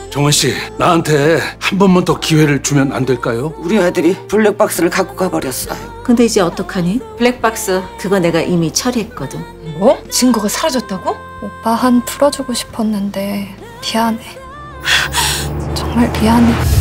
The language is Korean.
정원 씨, 나한테 한 번만 더 기회를 주면 안 될까요? 우리 아들이 블랙박스를 갖고 가버렸어요. 근데 이제 어떡하니? 블랙박스 그거 내가 이미 처리했거든. 뭐? 증거가 사라졌다고? 오빠 한 풀어주고 싶었는데 미안해. 정말 미안해.